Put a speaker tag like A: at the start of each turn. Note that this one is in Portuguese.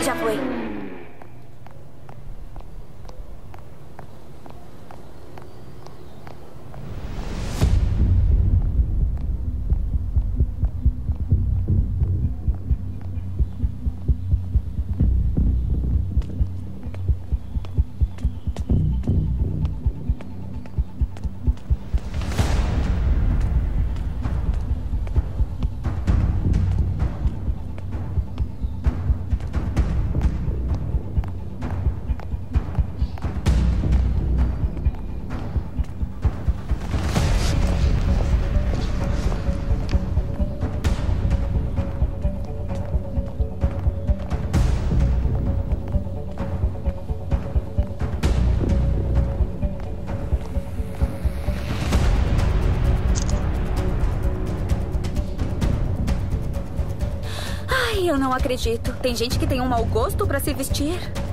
A: Já foi. Eu não acredito. Tem gente que tem um mau gosto pra se vestir.